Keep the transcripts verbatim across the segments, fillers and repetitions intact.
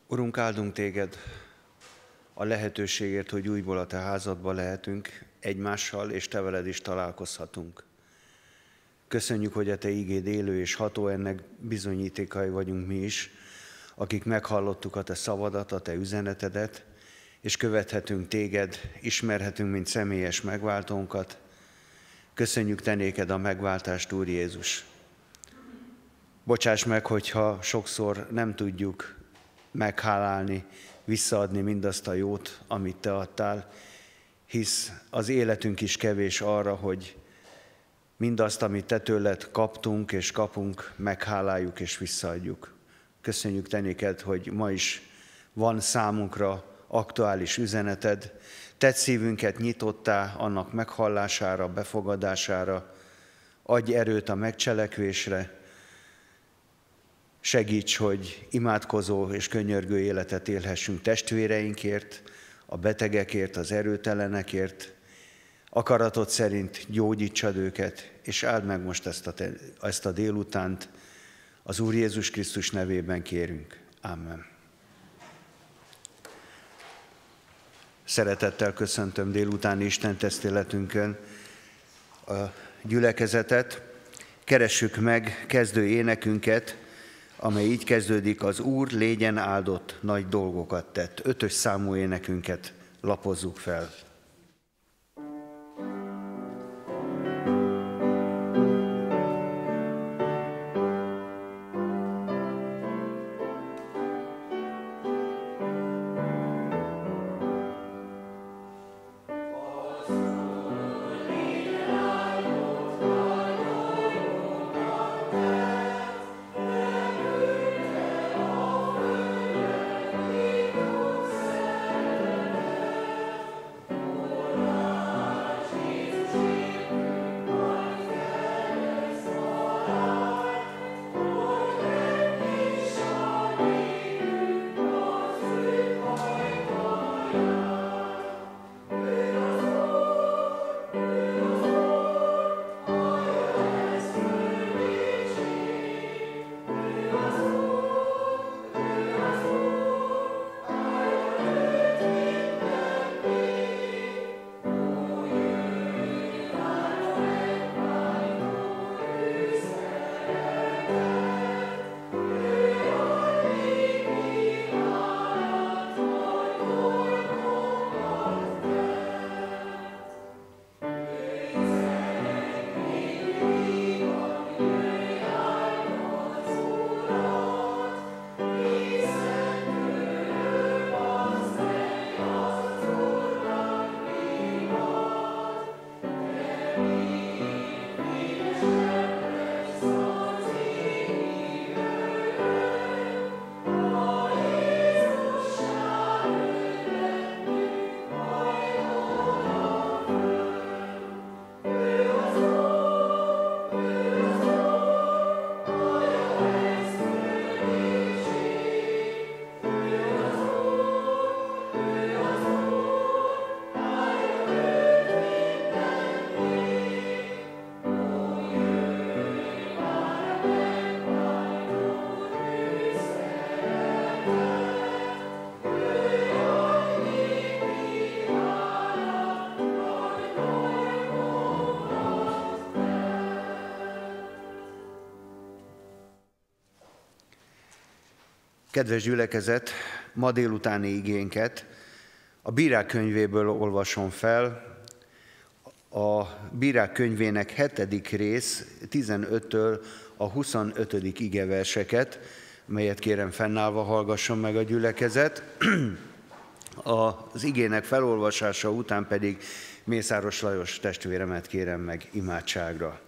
Urunk, áldunk téged a lehetőségért, hogy újból a te házadban lehetünk egymással, és te veled is találkozhatunk. Köszönjük, hogy a te ígéd élő és ható, ennek bizonyítékai vagyunk mi is, akik meghallottuk a te szavadat, a te üzenetedet, és követhetünk téged, ismerhetünk, mint személyes megváltónkat. Köszönjük te néked a megváltást, Úr Jézus. Bocsáss meg, hogyha sokszor nem tudjuk meghálálni, visszaadni mindazt a jót, amit te adtál, hisz az életünk is kevés arra, hogy mindazt, amit te tőled kaptunk és kapunk, megháláljuk és visszaadjuk. Köszönjük te néked, hogy ma is van számunkra aktuális üzeneted, tedd szívünket nyitottá annak meghallására, befogadására, adj erőt a megcselekvésre, segíts, hogy imádkozó és könyörgő életet élhessünk testvéreinkért, a betegekért, az erőtelenekért, akaratod szerint gyógyítsad őket, és áld meg most ezt a, te, ezt a délutánt, az Úr Jézus Krisztus nevében kérünk. Amen. Szeretettel köszöntöm délutáni istentiszteletünkön a gyülekezetet. Keressük meg kezdő énekünket, amely így kezdődik: az Úr légyen áldott, nagy dolgokat tett. Ötös számú énekünket lapozzuk fel. Kedves gyülekezet, ma délutáni igénket a Bírák könyvéből olvasom fel, a Bírák könyvének hetedik rész, tizenöttől a huszonötödik igeverseket, melyet kérem fennállva hallgasson meg a gyülekezet. Az igének felolvasása után pedig Mészáros Lajos testvéremet kérem meg imádságra.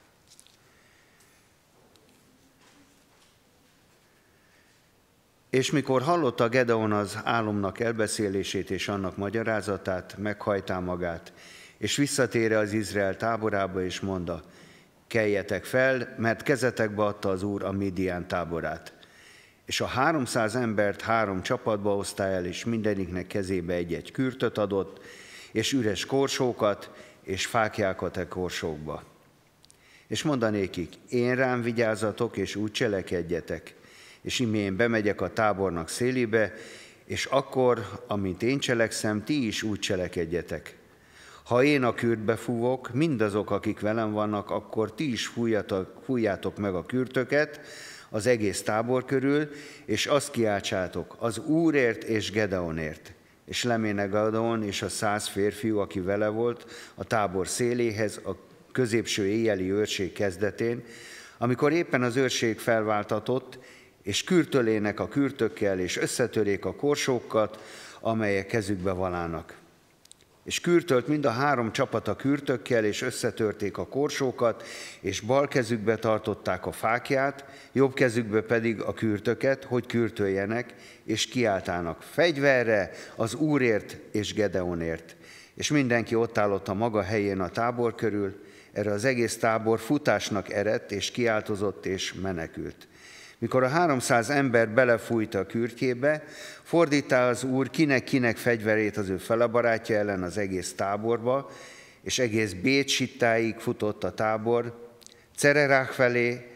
És mikor hallotta Gedeon az álomnak elbeszélését és annak magyarázatát, meghajtá magát, és visszatére az Izrael táborába, és mondta: keljetek fel, mert kezetekbe adta az Úr a Midián táborát. És a háromszáz embert három csapatba osztá el, és mindeniknek kezébe egy-egy kürtöt adott, és üres korsókat, és fáklyákat e korsókba. És mondanékik: én rám vigyázzatok, és úgy cselekedjetek. és imi én bemegyek a tábornak szélébe, és akkor, amint én cselekszem, ti is úgy cselekedjetek. Ha én a kürtbe fúvok, mindazok, akik velem vannak, akkor ti is fújjátok, fújjátok meg a kürtöket az egész tábor körül, és azt kiáltsátok, az Úrért és Gedeonért. És leméne Gedeon és a száz férfiú, aki vele volt, a tábor széléhez, a középső éjjeli őrség kezdetén, amikor éppen az őrség felváltatott, és kürtölének a kürtökkel, és összetörék a korsókat, amelyek kezükbe valának. És kürtölt mind a három csapat a kürtökkel, és összetörték a korsókat, és bal kezükbe tartották a fákját, jobb kezükbe pedig a kürtöket, hogy kürtöljenek, és kiáltának fegyverre az Úrért és Gedeonért. És mindenki ott állott a maga helyén a tábor körül, erre az egész tábor futásnak eredt, és kiáltozott, és menekült. Mikor a háromszáz ember belefújta a kürtjébe, fordítá az Úr kinek-kinek fegyverét az ő felebarátja ellen az egész táborba, és egész Bét-sittáig futott a tábor, Cererák felé,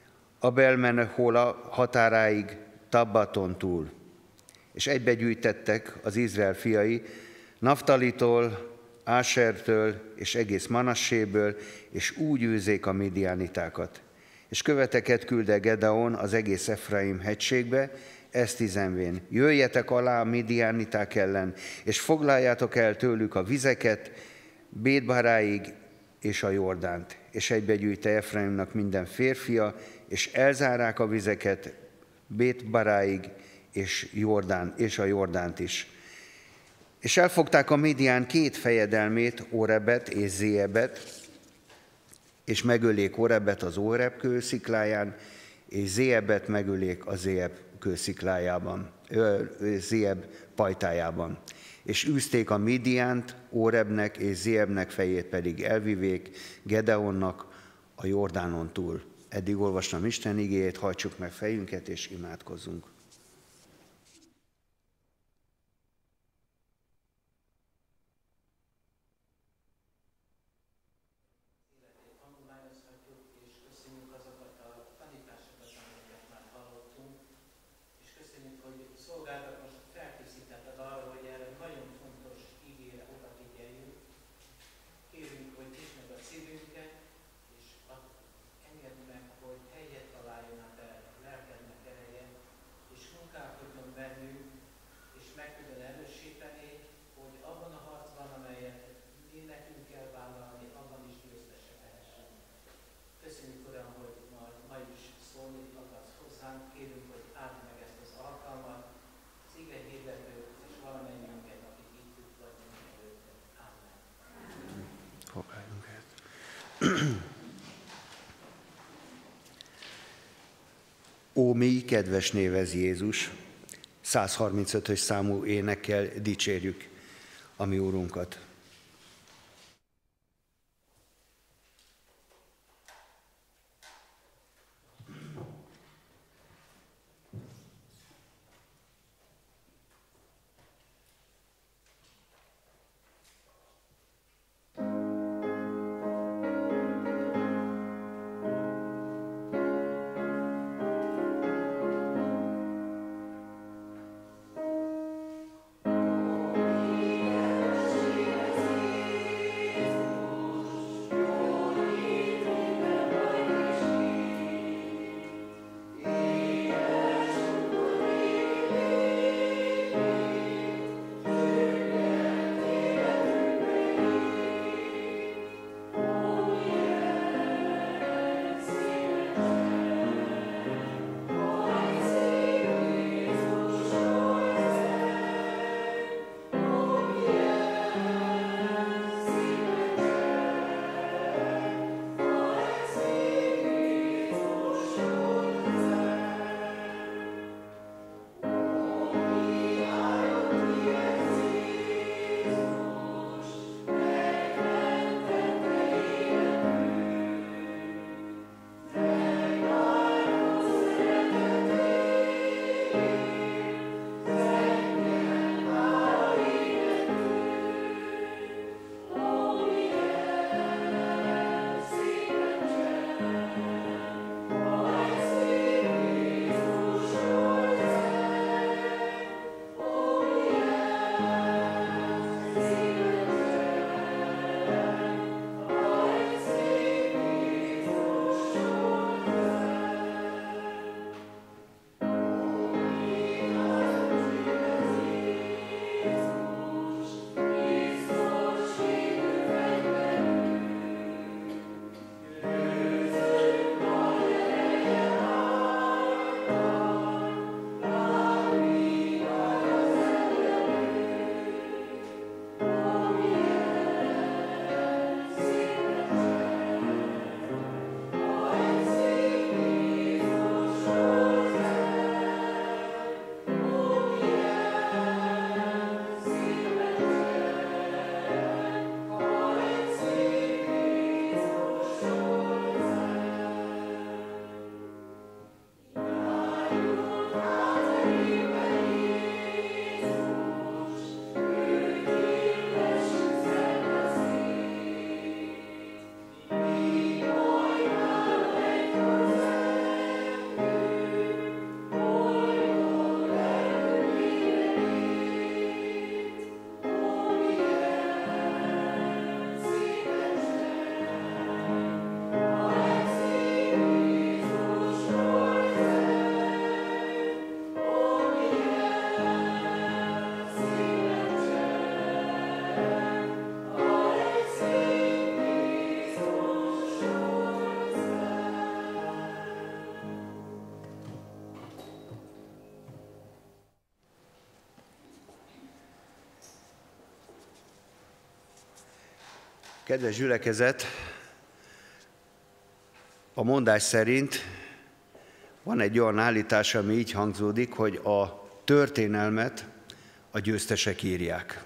Abel-mehola határáig, Tabbaton túl. És egybegyűjtettek az Izrael fiai Naftalitól, Ásertől és egész Manasséből, és úgy űzzék a midianitákat. És követeket küldte Gedeon az egész Efraim hegységbe, ezt üzenvén: jöjjetek alá a midianiták ellen, és foglaljátok el tőlük a vizeket, Bétbaráig és a Jordánt. És egybegyűjte Efraimnak minden férfia, és elzárák a vizeket Bétbaráig és, Jordán, és a Jordánt is. És elfogták a Midián két fejedelmét, Orebet és Zéebet, és megölék Orebet az Oreb kőszikláján, és Zéebet megölék a Zéeb kősziklájában, Zéeb pajtájában. És űzték a Midiánt, Orebnek és Zéebnek fejét pedig elvivék Gedeonnak a Jordánon túl. Eddig olvastam Isten igéjét, hajtsuk meg fejünket és imádkozzunk. Ó, mi kedves névez Jézus, száz harmincötös számú énekkel dicsérjük a mi Úrunkat. Oh, Kedves gyülekezet, a mondás szerint van egy olyan állítás, ami így hangzódik, hogy a történelmet a győztesek írják.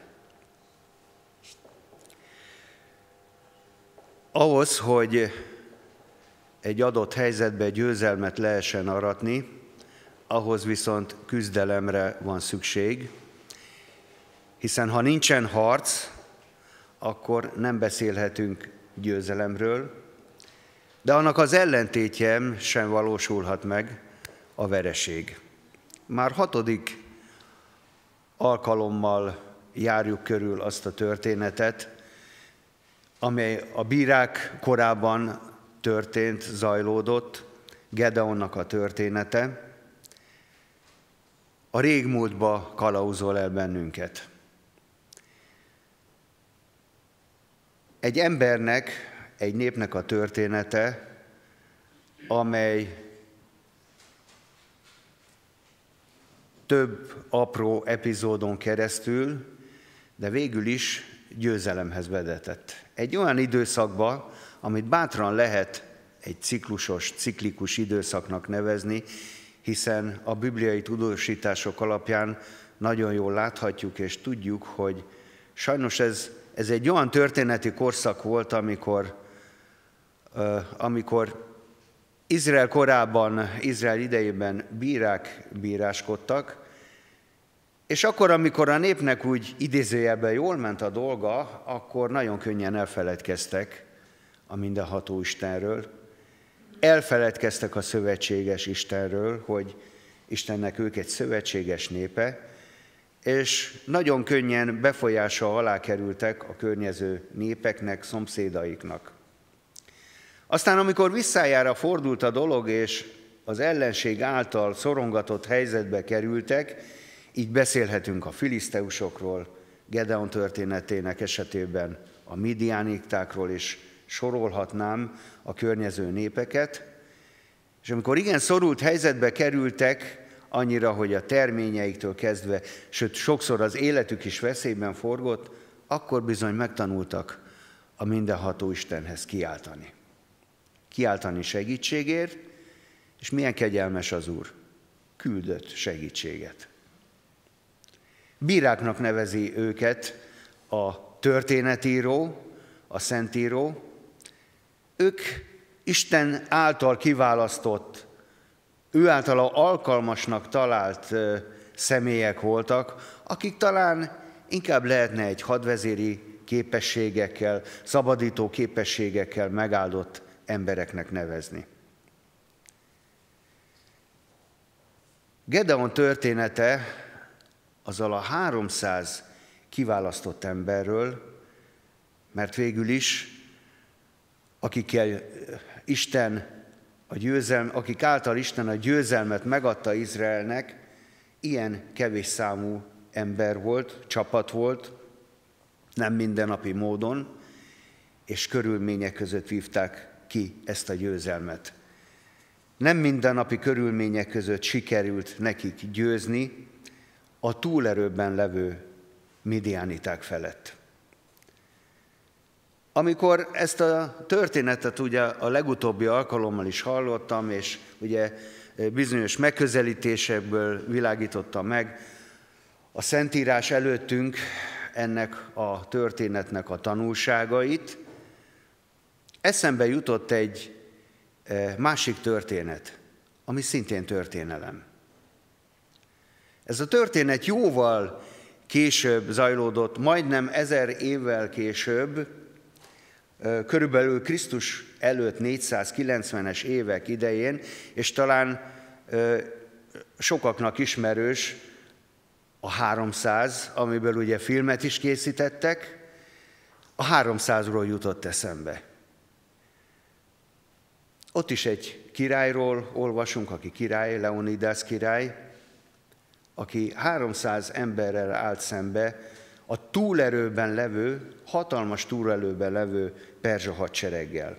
Ahhoz, hogy egy adott helyzetben győzelmet lehessen aratni, ahhoz viszont küzdelemre van szükség, hiszen ha nincsen harc, akkor nem beszélhetünk győzelemről, de annak az ellentétje sem valósulhat meg, a vereség. Már hatodik alkalommal járjuk körül azt a történetet, amely a bírák korában történt, zajlódott, Gedeonnak a története. A régmúltba kalauzol el bennünket. Egy embernek, egy népnek a története, amely több apró epizódon keresztül, de végül is győzelemhez vezetett. Egy olyan időszakba, amit bátran lehet egy ciklusos, ciklikus időszaknak nevezni, hiszen a bibliai tudósítások alapján nagyon jól láthatjuk és tudjuk, hogy sajnos ez, ez egy olyan történeti korszak volt, amikor, uh, amikor Izrael korában, Izrael idejében bírák bíráskodtak, és akkor, amikor a népnek úgy idézőjelben jól ment a dolga, akkor nagyon könnyen elfeledkeztek a mindenható Istenről, elfeledkeztek a szövetséges Istenről, hogy Istennek ők egy szövetséges népe, és nagyon könnyen befolyása alá kerültek a környező népeknek, szomszédaiknak. Aztán, amikor visszájára fordult a dolog, és az ellenség által szorongatott helyzetbe kerültek, így beszélhetünk a filiszteusokról, Gedeon történetének esetében a midiánitákról is sorolhatnám a környező népeket, és amikor igen szorult helyzetbe kerültek, annyira, hogy a terményeiktől kezdve, sőt sokszor az életük is veszélyben forgott, akkor bizony megtanultak a mindenható Istenhez kiáltani. Kiáltani segítségért, és milyen kegyelmes az Úr, küldött segítséget. Bíráknak nevezi őket a történetíró, a szentíró. Ők Isten által kiválasztott, ő általa alkalmasnak talált személyek voltak, akik talán inkább lehetne egy hadvezéri képességekkel, szabadító képességekkel megáldott embereknek nevezni. Gedeon története azzal a háromszáz kiválasztott emberről, mert végül is, akikkel Isten a győzelm, akik által Isten a győzelmet megadta Izraelnek, ilyen kevés számú ember volt, csapat volt, nem mindennapi módon, és körülmények között vívták ki ezt a győzelmet. Nem mindennapi körülmények között sikerült nekik győzni a túlerőben levő midiániták felett. Amikor ezt a történetet ugye a legutóbbi alkalommal is hallottam, és ugye bizonyos megközelítésekből világította meg a Szentírás előttünk ennek a történetnek a tanulságait, eszembe jutott egy másik történet, ami szintén történelem. Ez a történet jóval később zajlódott, majdnem ezer évvel később, körülbelül Krisztus előtt négyszázkilencvenes évek idején, és talán sokaknak ismerős a háromszáz, amiből ugye filmet is készítettek, a háromszázról jutott eszembe. Ott is egy királyról olvasunk, aki király, Leonidász király, aki háromszáz emberrel állt szembe a túlerőben levő, hatalmas túlerőben levő perzsa hadsereggel.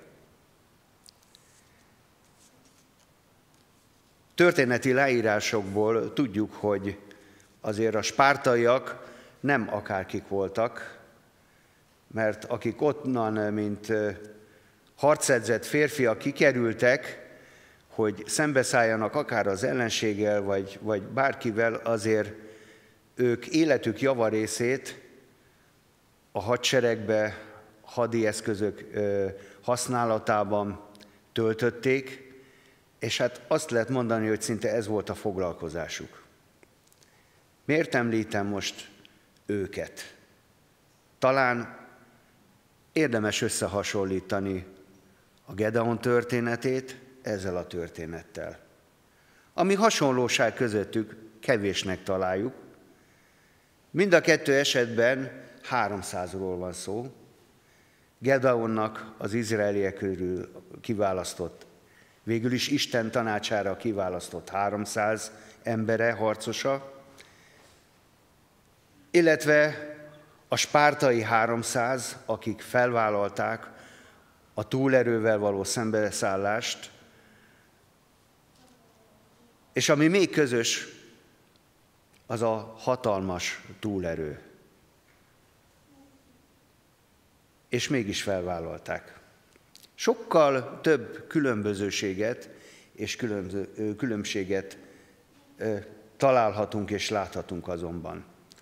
Történeti leírásokból tudjuk, hogy azért a spártaiak nem akárkik voltak, mert akik onnan, mint harcedzett férfiak kikerültek, hogy szembeszálljanak akár az ellenséggel, vagy, vagy bárkivel, azért ők életük javarészét a hadseregbe, hadi eszközök használatában töltötték, és hát azt lehet mondani, hogy szinte ez volt a foglalkozásuk. Miért említem most őket? Talán érdemes összehasonlítani a Gedeon történetét ezzel a történettel. Ami hasonlóság közöttük kevésnek találjuk. Mind a kettő esetben háromszázról van szó. Gedeonnak az izraeliek körül kiválasztott, végül is Isten tanácsára kiválasztott háromszáz embere, harcosa, illetve a spártai háromszáz, akik felvállalták a túlerővel való szembeszállást, és ami még közös, az a hatalmas túlerő. És mégis felvállalták. Sokkal több különbözőséget és különböző, különbséget találhatunk és láthatunk azonban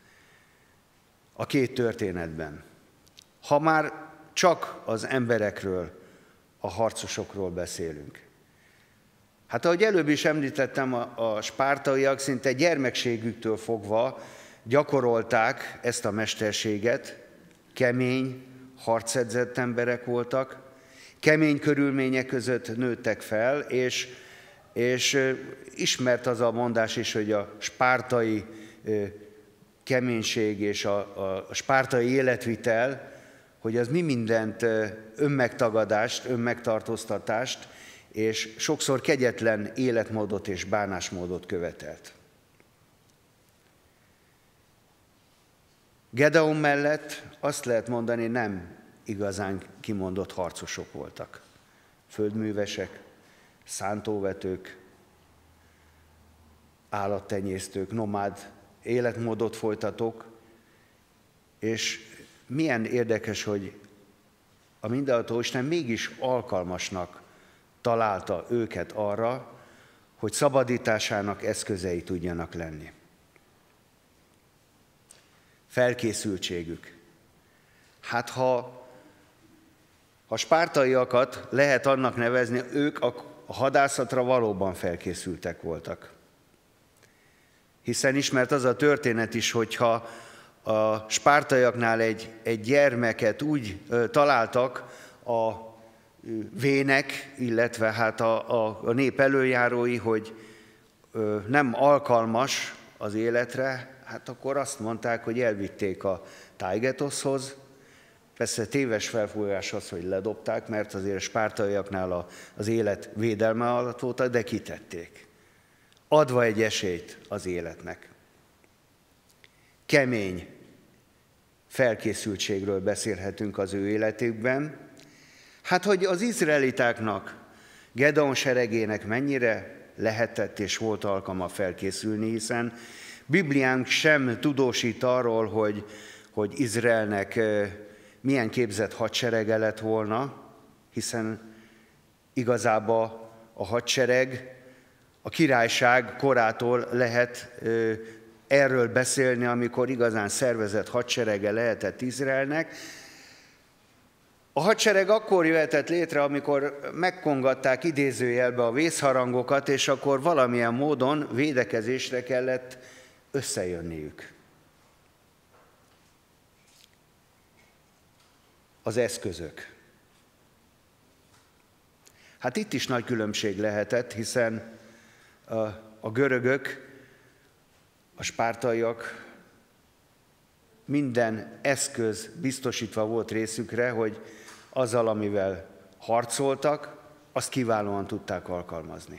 a két történetben. Ha már csak az emberekről, a harcosokról beszélünk. Hát ahogy előbb is említettem, a, a spártaiak szinte gyermekségüktől fogva gyakorolták ezt a mesterséget, kemény, harcedzett emberek voltak, kemény körülmények között nőttek fel, és, és ismert az a mondás is, hogy a spártai keménység és a, a spártai életvitel, hogy az mi mindent önmegtagadást, önmegtartóztatást, és sokszor kegyetlen életmódot és bánásmódot követelt. Gedeon mellett azt lehet mondani, nem igazán kimondott harcosok voltak. Földművesek, szántóvetők, állattenyésztők, nomád életmódot folytatók, és milyen érdekes, hogy a Mindenható Isten mégis alkalmasnak találta őket arra, hogy szabadításának eszközei tudjanak lenni. Felkészültségük. Hát ha a spártaiakat lehet annak nevezni, ők a hadászatra valóban felkészültek voltak. Hiszen ismert az a történet is, hogyha a spártaiaknál egy, egy gyermeket úgy ö, találtak a vének, illetve hát a, a, a nép előjárói, hogy ö, nem alkalmas az életre, hát akkor azt mondták, hogy elvitték a Tájgetoszhoz. Persze téves felfogás az, hogy ledobták, mert azért a spártaiaknál a, az élet védelme alatt voltak, de kitették. Adva egy esélyt az életnek. Kemény felkészültségről beszélhetünk az ő életükben. Hát, hogy az izraelitáknak, Gedeon seregének mennyire lehetett és volt alkalma felkészülni, hiszen Bibliánk sem tudósít arról, hogy, hogy Izraelnek milyen képzett hadserege lett volna, hiszen igazából a hadsereg a királyság korától lehet erről beszélni, amikor igazán szervezett hadserege lehetett Izraelnek. A hadsereg akkor jöhetett létre, amikor megkongatták idézőjelbe a vészharangokat, és akkor valamilyen módon védekezésre kellett összejönniük. Az eszközök. Hát itt is nagy különbség lehetett, hiszen a, a görögök, a spártaiak minden eszköz biztosítva volt részükre, hogy azzal, amivel harcoltak, azt kiválóan tudták alkalmazni.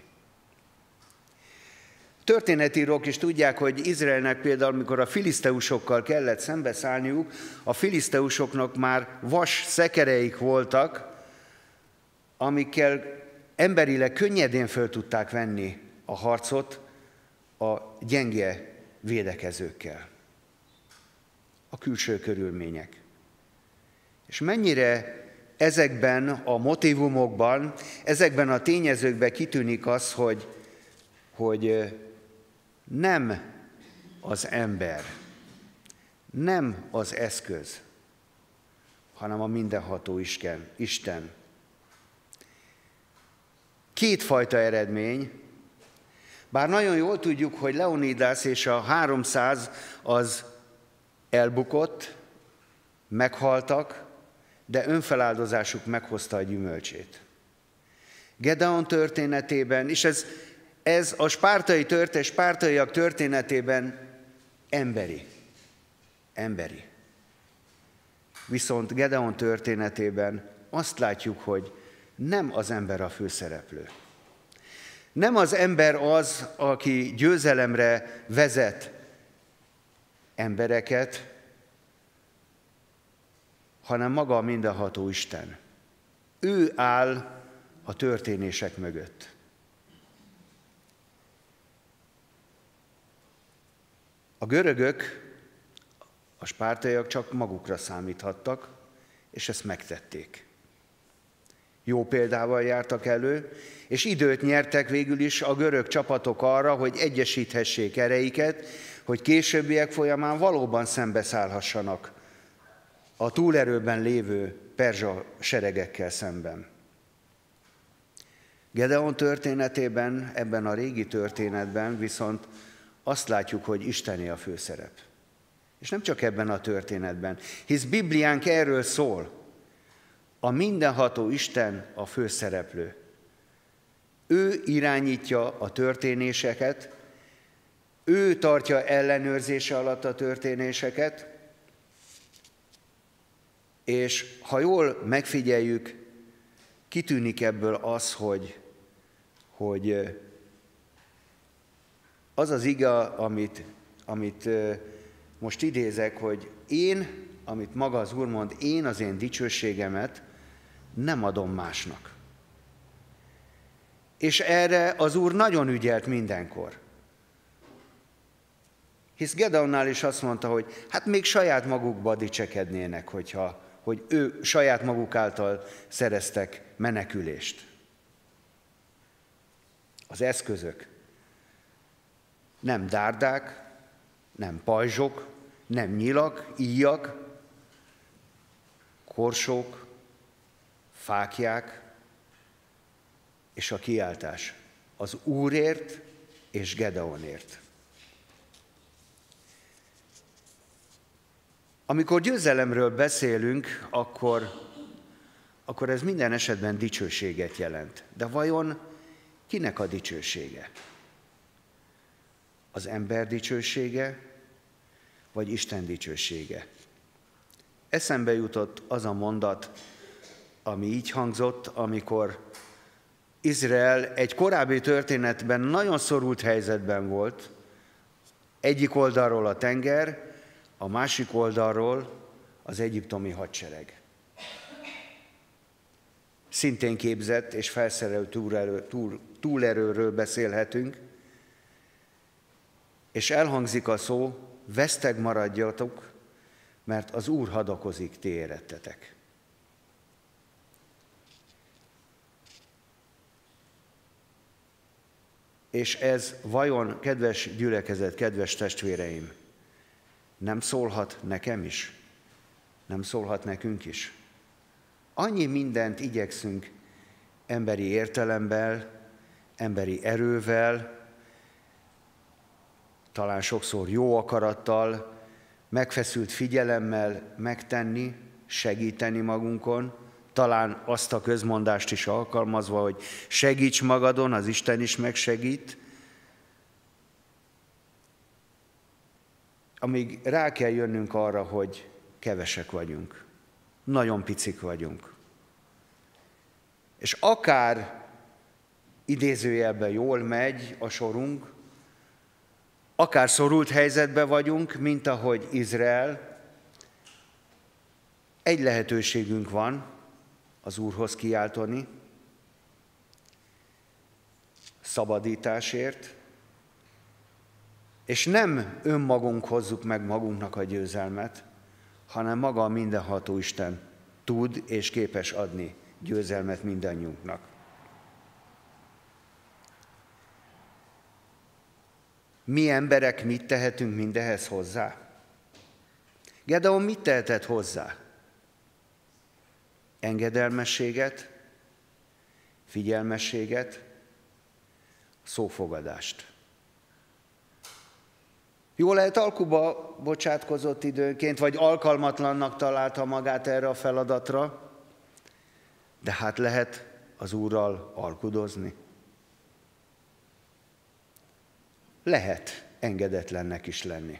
Történetírók is tudják, hogy Izraelnek például, amikor a filiszteusokkal kellett szembeszállniuk, a filiszteusoknak már vas szekereik voltak, amikkel emberileg könnyedén föl tudták venni a harcot a gyenge védekezőkkel. A külső körülmények. És mennyire ezekben a motívumokban, ezekben a tényezőkben kitűnik az, hogy, hogy nem az ember, nem az eszköz, hanem a mindenható Isten. Isten. Kétfajta eredmény, bár nagyon jól tudjuk, hogy Leonidász és a háromszáz az elbukott, meghaltak, de önfeláldozásuk meghozta a gyümölcsét. Gedeon történetében, és ez, ez a spártai történet, spártaiak történetében emberi. Emberi. Viszont Gedeon történetében azt látjuk, hogy nem az ember a főszereplő. Nem az ember az, aki győzelemre vezet embereket, hanem maga a mindenható Isten. Ő áll a történések mögött. A görögök, a spártaiak csak magukra számíthattak, és ezt megtették. Jó példával jártak elő, és időt nyertek végül is a görög csapatok arra, hogy egyesíthessék ereiket, hogy későbbiek folyamán valóban szembeszállhassanak a túlerőben lévő perzsa seregekkel szemben. Gedeon történetében, ebben a régi történetben viszont azt látjuk, hogy Istené a főszerep. És nem csak ebben a történetben, hisz Bibliánk erről szól. A mindenható Isten a főszereplő. Ő irányítja a történéseket, ő tartja ellenőrzése alatt a történéseket, és ha jól megfigyeljük, kitűnik ebből az, hogy, hogy az az ige, amit, amit most idézek, hogy én, amit maga az Úr mond, én az én dicsőségemet nem adom másnak. És erre az Úr nagyon ügyelt mindenkor. Hisz Gedeonnál is azt mondta, hogy hát még saját magukba dicsekednének, hogyha, hogy ő saját maguk által szereztek menekülést. Az eszközök nem dárdák, nem pajzsok, nem nyilak, íjak, korsók, fáklyák, és a kiáltás az Úrért és Gedeonért. Amikor győzelemről beszélünk, akkor, akkor ez minden esetben dicsőséget jelent. De vajon kinek a dicsősége? Az ember dicsősége, vagy Isten dicsősége? Eszembe jutott az a mondat, ami így hangzott, amikor Izrael egy korábbi történetben nagyon szorult helyzetben volt, egyik oldalról a tenger, a másik oldalról az egyiptomi hadsereg. Szintén képzett és felszerelő túlerő, túl, túlerőről beszélhetünk, és elhangzik a szó, veszteg maradjatok, mert az Úr hadakozik, ti érettetek. És ez vajon, kedves gyülekezet, kedves testvéreim, nem szólhat nekem is? Nem szólhat nekünk is? Annyi mindent igyekszünk emberi értelemmel, emberi erővel, talán sokszor jó akarattal, megfeszült figyelemmel megtenni, segíteni magunkon, talán azt a közmondást is alkalmazva, hogy segíts magadon, az Isten is megsegít, amíg rá kell jönnünk arra, hogy kevesek vagyunk, nagyon picik vagyunk. És akár idézőjelben jól megy a sorunk, akár szorult helyzetben vagyunk, mint ahogy Izrael, egy lehetőségünk van az Úrhoz kiáltani, szabadításért, és nem önmagunk hozzuk meg magunknak a győzelmet, hanem maga a mindenható Isten tud és képes adni győzelmet mindannyiunknak. Mi emberek mit tehetünk mindehhez hozzá? Gedeon mit tehetett hozzá? Engedelmességet, figyelmességet, szófogadást. Jó lehet, alkuba bocsátkozott időnként, vagy alkalmatlannak találta magát erre a feladatra, de hát lehet az Úrral alkudozni. Lehet engedetlennek is lenni.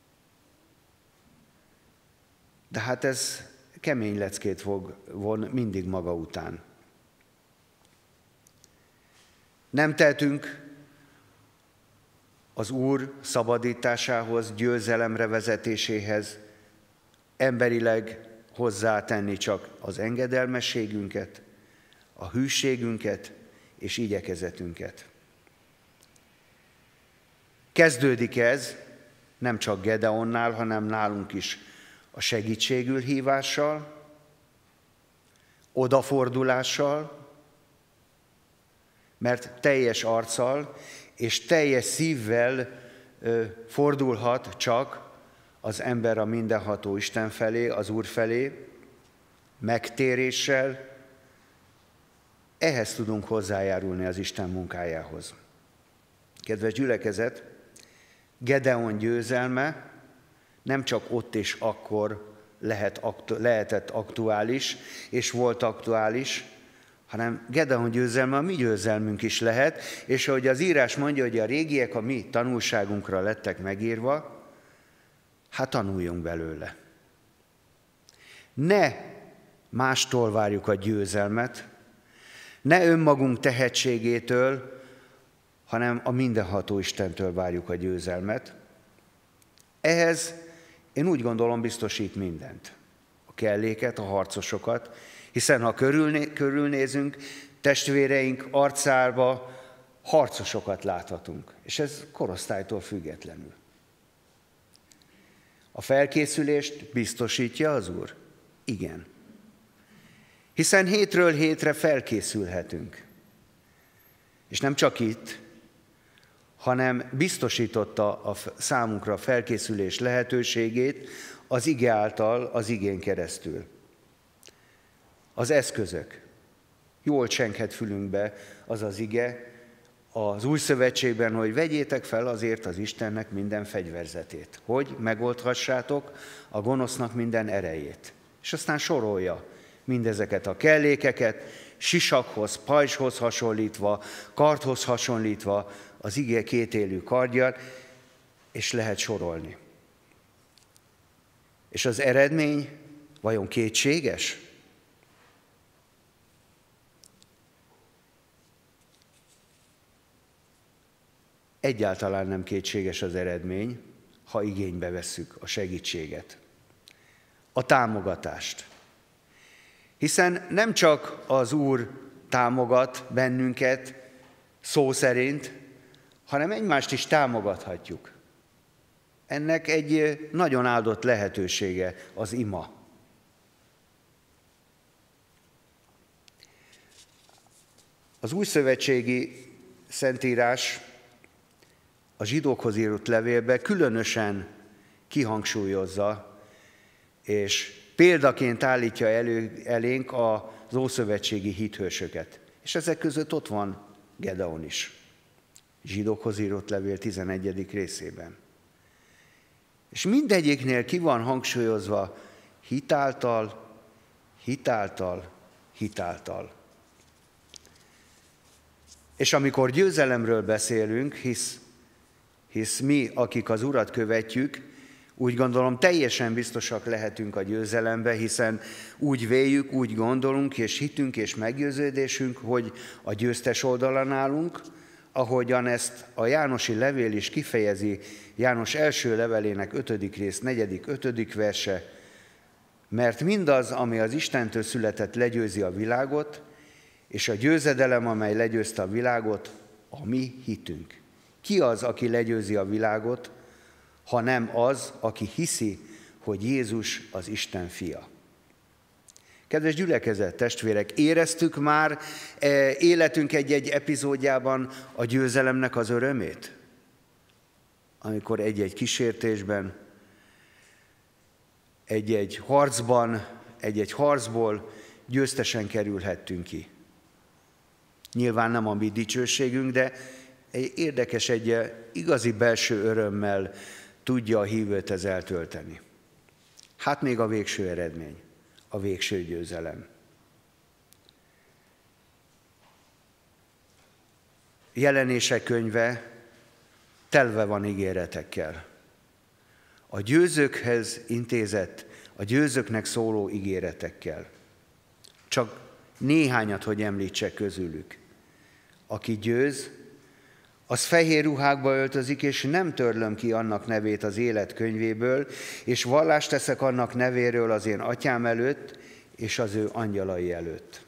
De hát ez kemény leckét fog von mindig maga után. Nem tehetünk az Úr szabadításához, győzelemre vezetéséhez emberileg hozzátenni csak az engedelmességünket, a hűségünket és igyekezetünket. Kezdődik ez nem csak Gedeonnál, hanem nálunk is a segítségül hívással, odafordulással, mert teljes arccal és teljes szívvel ö, fordulhat csak az ember a mindenható Isten felé, az Úr felé, megtéréssel. Ehhez tudunk hozzájárulni az Isten munkájához. Kedves gyülekezet, Gedeon győzelme nem csak ott és akkor lehet, aktu- lehetett aktuális, és volt aktuális, hanem Gedeon győzelme a mi győzelmünk is lehet, és ahogy az írás mondja, hogy a régiek a mi tanulságunkra lettek megírva, hát tanuljunk belőle. Ne mástól várjuk a győzelmet, ne önmagunk tehetségétől, hanem a mindenható Istentől várjuk a győzelmet. Ehhez én úgy gondolom biztosít mindent. A kelléket, a harcosokat, hiszen ha körülné, körülnézünk, testvéreink arcába harcosokat láthatunk, és ez korosztálytól függetlenül. A felkészülést biztosítja az Úr? Igen. Hiszen hétről hétre felkészülhetünk. És nem csak itt, hanem biztosította a számunkra a felkészülés lehetőségét az ige által, az igén keresztül. Az eszközök. Jól csenghet fülünkbe az az ige az Új Szövetségben, hogy vegyétek fel azért az Istennek minden fegyverzetét, hogy megoldhassátok a gonosznak minden erejét. És aztán sorolja mindezeket a kellékeket, sisakhoz, pajzshoz hasonlítva, kardhoz hasonlítva, az ige kétélű kardját, és lehet sorolni. És az eredmény vajon kétséges? Egyáltalán nem kétséges az eredmény, ha igénybe vesszük a segítséget, a támogatást. Hiszen nem csak az Úr támogat bennünket szó szerint, hanem egymást is támogathatjuk. Ennek egy nagyon áldott lehetősége az ima. Az újszövetségi szentírás a zsidókhoz írott levélben különösen kihangsúlyozza, és példaként állítja elő, elénk az ószövetségi hithősöket. És ezek között ott van Gedeon is. Zsidókhoz írott levél tizenegyedik részében. És mindegyiknél ki van hangsúlyozva hitáltal, hitáltal, hitáltal. És amikor győzelemről beszélünk, hisz, hisz mi, akik az Urat követjük, úgy gondolom teljesen biztosak lehetünk a győzelembe, hiszen úgy véljük, úgy gondolunk, és hitünk és meggyőződésünk, hogy a győztes oldalon állunk, ahogyan ezt a Jánosi levél is kifejezi, János első levelének ötödik rész, negyedik, ötödik verse, mert mindaz, ami az Istentől született, legyőzi a világot, és a győzedelem, amely legyőzte a világot, a mi hitünk. Ki az, aki legyőzi a világot, ha nem az, aki hiszi, hogy Jézus az Isten fia? Kedves gyülekezet, testvérek, éreztük már életünk egy-egy epizódjában a győzelemnek az örömét? Amikor egy-egy kísértésben, egy-egy harcban, egy-egy harcból győztesen kerülhettünk ki. Nyilván nem a mi dicsőségünk, de egy érdekes, egy igazi belső örömmel tudja a hívőt ez eltölteni. Hát még a végső eredmény, a végső győzelem. Jelenések könyve telve van ígéretekkel. A győzőkhez intézett, a győzőknek szóló ígéretekkel. Csak néhányat, hogy említsek közülük. Aki győz, az fehér ruhákba öltözik, és nem törlöm ki annak nevét az élet könyvéből, és vallást teszek annak nevéről az én atyám előtt, és az ő angyalai előtt.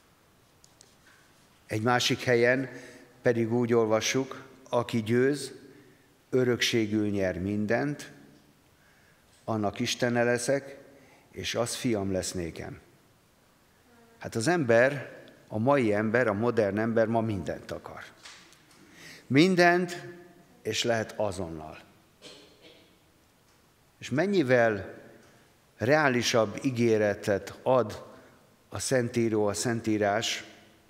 Egy másik helyen pedig úgy olvassuk, aki győz, örökségül nyer mindent, annak Istene leszek, és az fiam lesz nékem. Hát az ember, a mai ember, a modern ember ma mindent akar. Mindent, és lehet azonnal. És mennyivel reálisabb ígéretet ad a Szentíró, a Szentírás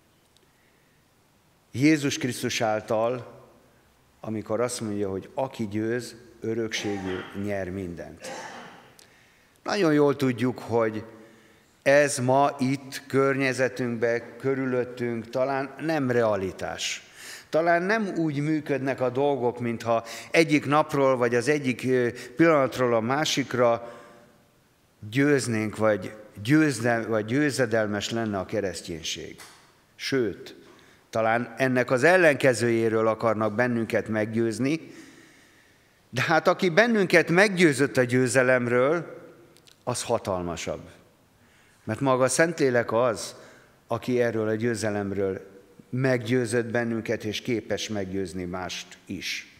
Jézus Krisztus által, amikor azt mondja, hogy aki győz, örökségül nyer mindent. Nagyon jól tudjuk, hogy ez ma itt, környezetünkben, körülöttünk talán nem realitás. Talán nem úgy működnek a dolgok, mintha egyik napról, vagy az egyik pillanatról a másikra győznénk, vagy, győzne, vagy győzedelmes lenne a kereszténység. Sőt, talán ennek az ellenkezőjéről akarnak bennünket meggyőzni, de hát aki bennünket meggyőzött a győzelemről, az hatalmasabb. Mert maga a Szentlélek az, aki erről a győzelemről meggyőzött bennünket, és képes meggyőzni mást is.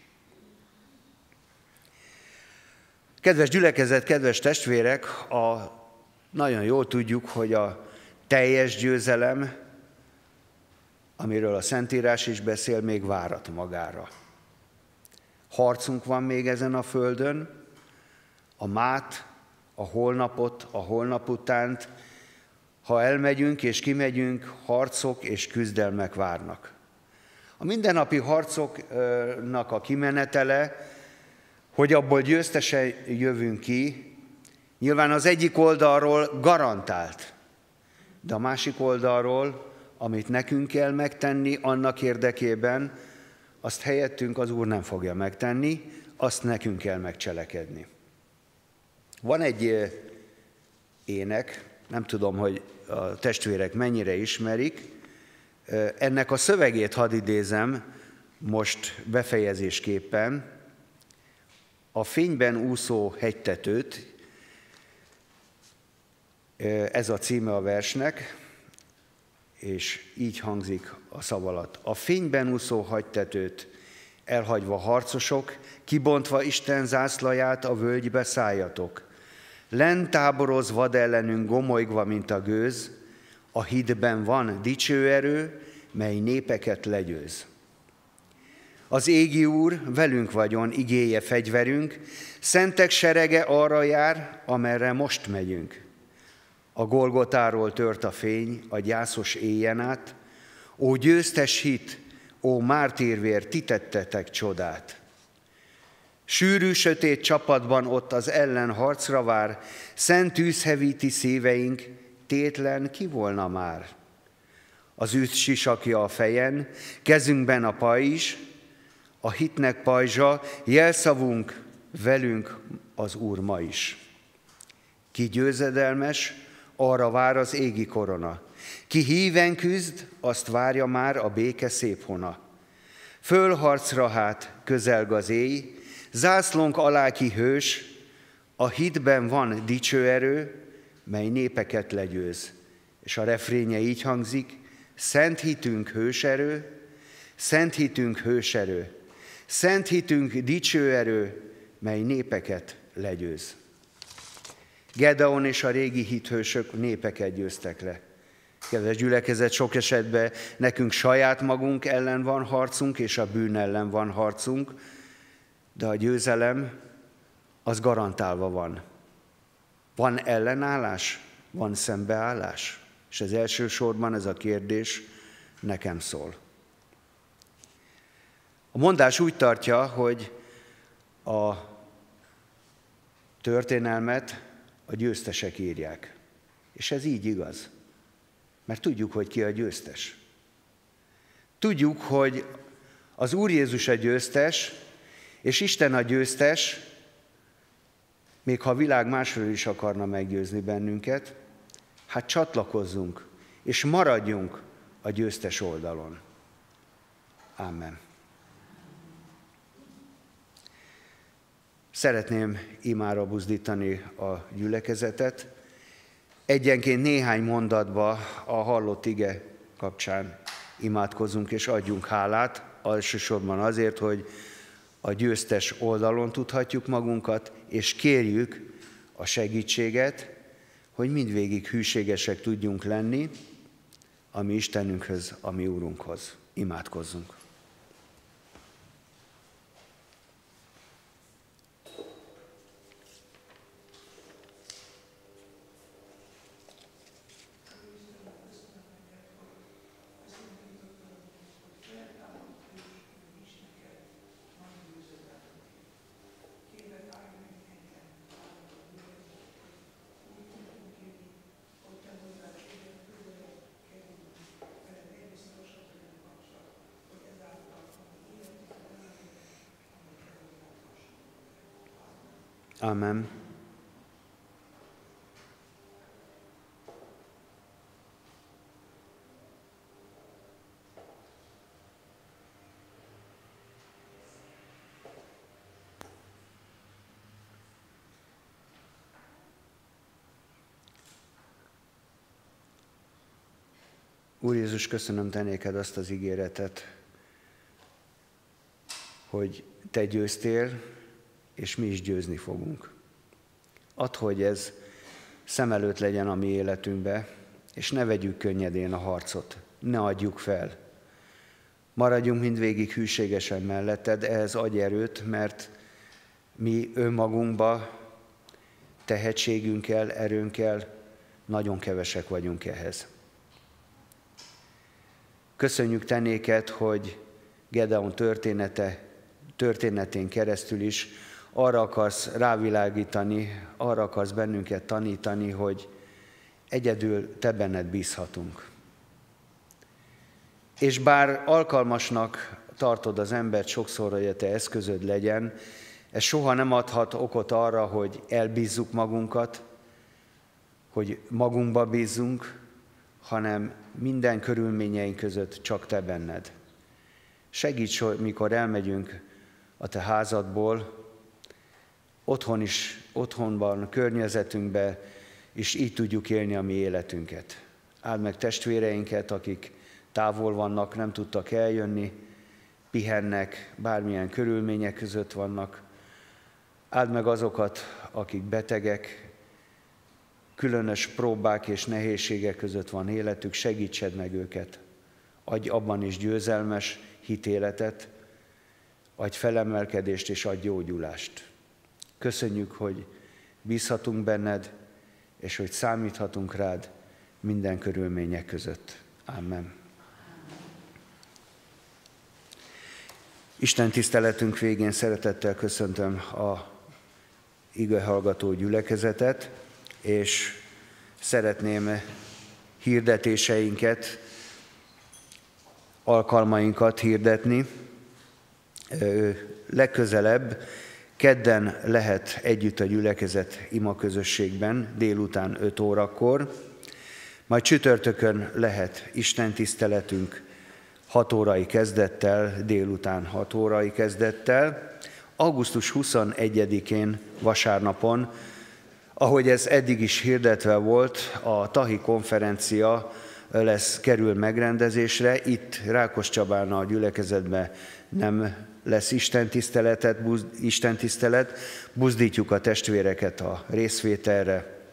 Kedves gyülekezet, kedves testvérek, a, nagyon jól tudjuk, hogy a teljes győzelem, amiről a Szentírás is beszél, még várat magára. Harcunk van még ezen a földön, a mát, a holnapot, a holnap utánt, ha elmegyünk és kimegyünk, harcok és küzdelmek várnak. A mindennapi harcoknak a kimenetele, hogy abból győztesen jövünk ki, nyilván az egyik oldalról garantált, de a másik oldalról, amit nekünk kell megtenni annak érdekében, azt helyettünk az Úr nem fogja megtenni, azt nekünk kell megcselekedni. Van egy ének, nem tudom, hogy a testvérek mennyire ismerik, ennek a szövegét hadd idézem most befejezésképpen. A fényben úszó hegytetőt, ez a címe a versnek, és így hangzik a szav alatt. A fényben úszó hegytetőt elhagyva harcosok, kibontva Isten zászlaját a völgybe szálljatok. Lent táboroz vad ellenünk gomolygva, mint a gőz, a hídben van dicső erő, mely népeket legyőz. Az égi Úr velünk vagyon, igéje fegyverünk, szentek serege arra jár, amerre most megyünk. A Golgotáról tört a fény, a gyászos éjjen át, ó győztes hit, ó mártírvér, ti tettetek csodát. Sűrű, sötét csapatban ott az ellen harcra vár, szent tűz hevíti szíveink, tétlen ki volna már. Az üsz sisakja a fejen, kezünkben a pajzs, a hitnek pajzsa, jelszavunk, velünk az Úr ma is. Ki győzedelmes, arra vár az égi korona. Ki híven küzd, azt várja már a béke szép hona. Fölharcra hát közelg az éj, zászlónk alá ki hős, a hitben van dicső erő, mely népeket legyőz. És a refrénye így hangzik, szent hitünk hőserő, szent hitünk hőserő, szent hitünk dicső erő, mely népeket legyőz. Gedeon és a régi hithősök népeket győztek le. Kedves gyülekezet, sok esetben nekünk saját magunk ellen van harcunk, és a bűn ellen van harcunk, de a győzelem az garantálva van. Van ellenállás, van szembeállás, és ez elsősorban ez a kérdés nekem szól. A mondás úgy tartja, hogy a történelmet a győztesek írják. És ez így igaz. Mert tudjuk, hogy ki a győztes. Tudjuk, hogy az Úr Jézus a győztes, és Isten a győztes, még ha a világ másról is akarna meggyőzni bennünket, hát csatlakozzunk, és maradjunk a győztes oldalon. Amen. Szeretném imára buzdítani a gyülekezetet. Egyenként néhány mondatba a hallott ige kapcsán imádkozzunk és adjunk hálát, elsősorban azért, hogy a győztes oldalon tudhatjuk magunkat, és kérjük a segítséget, hogy mindvégig hűségesek tudjunk lenni a mi Istenünkhöz, a mi Úrunkhoz. Imádkozzunk! Amen. Úr Jézus, köszönöm te néked azt az ígéretet, hogy te győztél, és mi is győzni fogunk. Add, hogy ez szem előtt legyen a mi életünkbe, és ne vegyük könnyedén a harcot, ne adjuk fel. Maradjunk mindvégig hűségesen melletted, ehhez adj erőt, mert mi önmagunkba, tehetségünkkel, erőnkkel nagyon kevesek vagyunk ehhez. Köszönjük te néked, hogy Gedeon története, történetén keresztül is arra akarsz rávilágítani, arra akarsz bennünket tanítani, hogy egyedül te benned bízhatunk. És bár alkalmasnak tartod az embert sokszor, hogy a te eszközöd legyen, ez soha nem adhat okot arra, hogy elbízzuk magunkat, hogy magunkba bízzunk, hanem minden körülményeink között csak te benned. Segíts, mikor elmegyünk a te házadból, otthon is, otthonban, környezetünkben is így tudjuk élni a mi életünket. Áld meg testvéreinket, akik távol vannak, nem tudtak eljönni, pihennek, bármilyen körülmények között vannak. Áld meg azokat, akik betegek, különös próbák és nehézségek között van életük, segítsed meg őket. Adj abban is győzelmes hitéletet, adj felemelkedést és adj gyógyulást. Köszönjük, hogy bízhatunk benned, és hogy számíthatunk rád minden körülmények között. Amen. Isten tiszteletünk végén szeretettel köszöntöm a igehallgató gyülekezetet, és szeretném hirdetéseinket, alkalmainkat hirdetni. Legközelebb kedden lehet együtt a gyülekezet imaközösségben, délután öt órakor, majd csütörtökön lehet istentiszteletünk hat órai kezdettel, délután hat órai kezdettel, augusztus huszonegyedikén vasárnapon, ahogy ez eddig is hirdetve volt, a Tahi konferencia lesz, kerül megrendezésre. Itt Rákoscsabán a gyülekezetben nem lesz istentiszteletet, buzd, istentisztelet. Buzdítjuk a testvéreket a részvételre.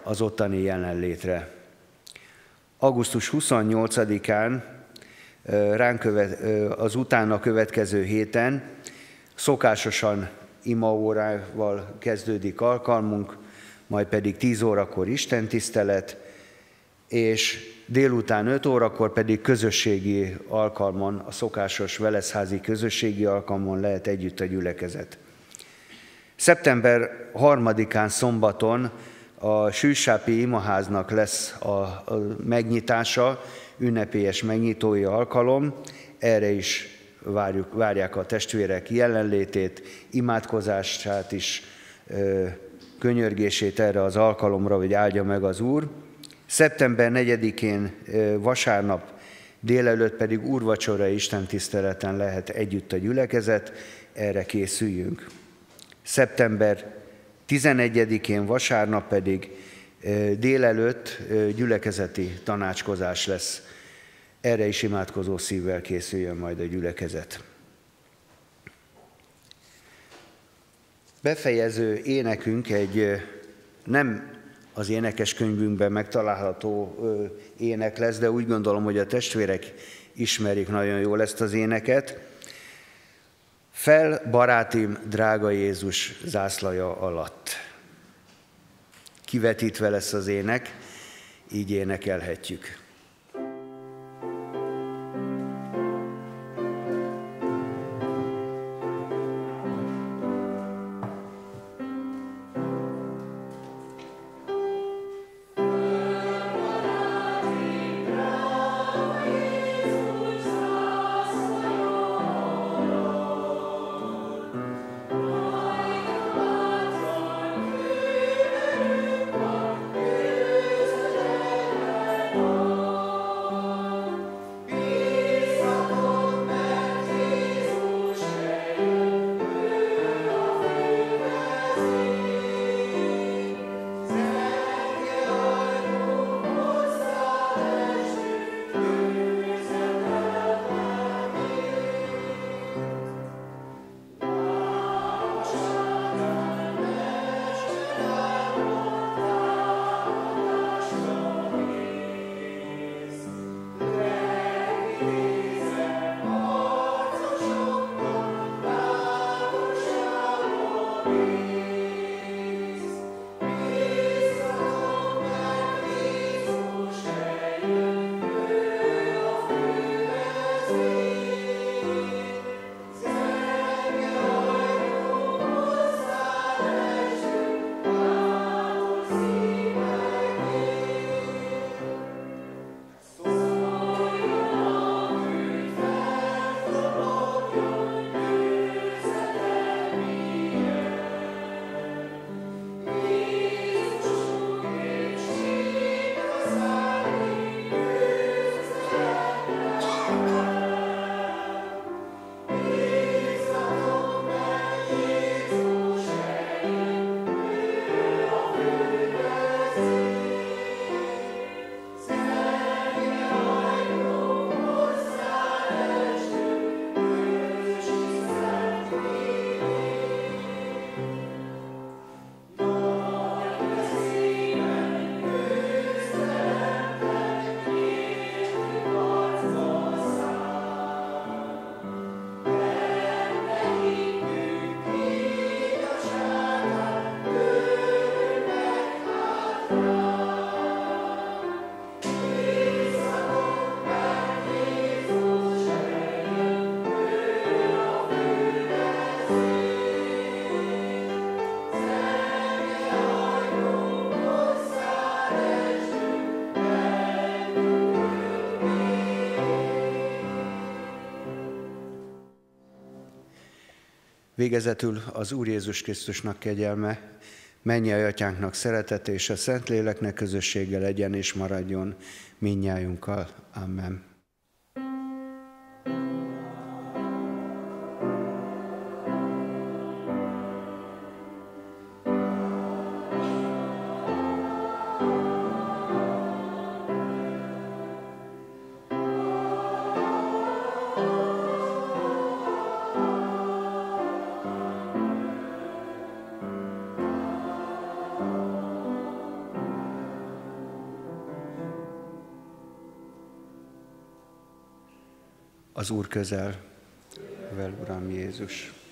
az ottani jelenlétre. augusztus huszonnyolcadikán ránk követ, az utána következő héten szokásosan imaórával kezdődik alkalmunk, majd pedig tíz órakor istentisztelet, és délután öt órakor pedig közösségi alkalmon, a szokásos veleszházi közösségi alkalmon lehet együtt a gyülekezet. szeptember harmadikán szombaton a Sűsápi Imaháznak lesz a, a megnyitása, ünnepélyes megnyitói alkalom, erre is várjuk, várják a testvérek jelenlétét, imádkozását is, könyörgését erre az alkalomra, hogy áldja meg az Úr. szeptember negyedikén vasárnap délelőtt pedig úrvacsorai istentiszteleten lehet együtt a gyülekezet, erre készüljünk. szeptember tizenegyedikén vasárnap pedig délelőtt gyülekezeti tanácskozás lesz. Erre is imádkozó szívvel készüljön majd a gyülekezet. Befejező énekünk egy nem az énekeskönyvünkben megtalálható ének lesz, de úgy gondolom, hogy a testvérek ismerik nagyon jól ezt az éneket. Fel, barátim, drága Jézus zászlaja alatt. Kivetítve lesz az ének, így énekelhetjük. Végezetül az Úr Jézus Krisztusnak kegyelme, mennyei Atyánknak szeretete és a Szentléleknek közössége legyen és maradjon mindnyájunkkal. Amen. Az Úr közel, vel Uram Jézus.